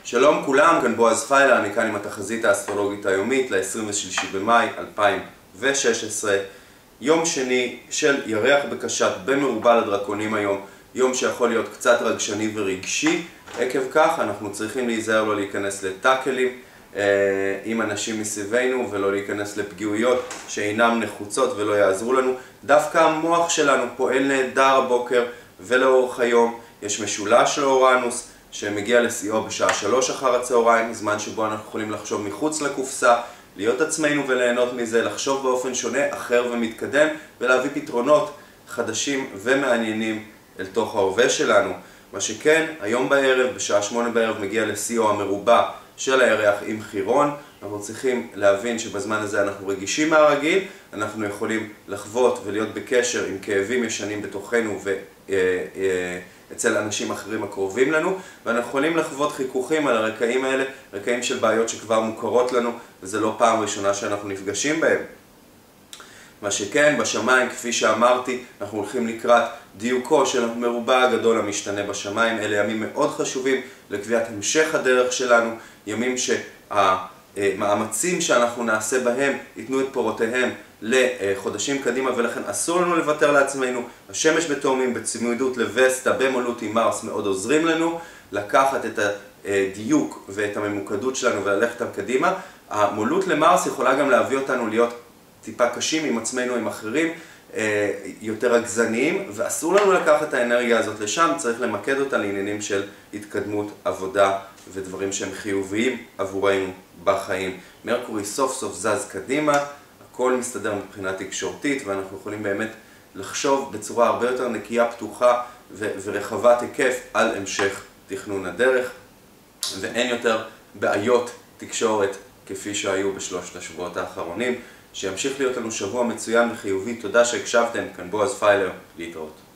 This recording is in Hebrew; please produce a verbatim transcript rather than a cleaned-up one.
שלום כולם, כאן בועז פיילר, אני כאן עם התחזית האסטרולוגית היומית ל-עשרים ושלישי במאי אלפיים ושש עשרה. יום שני של ירח בקשת במרובה לדרקונים היום, יום שיכול להיות קצת רגשני ורגשי. עקב כך אנחנו צריכים להיזהר לא להיכנס לטאקלים אה, עם אנשים מסביבנו ולא להיכנס לפגיעויות שאינם נחוצות ולא יעזרו לנו. דווקא המוח שלנו פועל נהדר הבוקר ולאורך היום. יש משולש לאורנוס שמגיע לשיאו בשעה שלוש אחר הצהריים, זמן שבו אנחנו יכולים לחשוב מחוץ לקופסה, להיות עצמנו וליהנות מזה, לחשוב באופן שונה, אחר ומתקדם, ולהביא פתרונות חדשים ומעניינים אל תוך ההווה שלנו. מה שכן, היום בערב, בשעה שמונה בערב, מגיע לשיאו המרובע של הירח עם חירון. אנחנו צריכים להבין שבזמן הזה אנחנו רגישים מהרגיל, אנחנו יכולים לחוות ולהיות בקשר עם כאבים ישנים בתוכנו ו... אצל אנשים אחרים הקרובים לנו, ואנחנו יכולים לחוות חיכוכים על הרקעים האלה, רקעים של בעיות שכבר מוכרות לנו, וזה לא פעם ראשונה שאנחנו נפגשים בהם. מה שכן, בשמיים, כפי שאמרתי, אנחנו הולכים לקראת דיוקו של המרובע הגדול המשתנה בשמיים. אלה ימים מאוד חשובים לקביעת המשך הדרך שלנו, ימים שהמאמצים שאנחנו נעשה בהם ייתנו את פירותיהם לחודשים קדימה, ולכן אסור לנו לוותר לעצמנו. השמש בתאומים בצמידות לווסטה במולות עם מרס מאוד עוזרים לנו לקחת את הדיוק ואת הממוקדות שלנו וללכת על קדימה. המולות למרס יכולה גם להביא אותנו להיות טיפה קשים עם עצמנו, עם אחרים, יותר רגזניים, ואסור לנו לקחת את האנרגיה הזאת לשם. צריך למקד אותה לעניינים של התקדמות, עבודה ודברים שהם חיוביים עבורנו בחיים. מרקורי סוף סוף זז קדימה, הכל מסתדר מבחינה תקשורתית, ואנחנו יכולים באמת לחשוב בצורה הרבה יותר נקייה, פתוחה ו- ורחבת היקף על המשך תכנון הדרך, ואין יותר בעיות תקשורת כפי שהיו בשלושת השבועות האחרונים. שימשיך להיות לנו שבוע מצוין וחיובי. תודה שהקשבתם, כאן בועז פיילר, להתראות.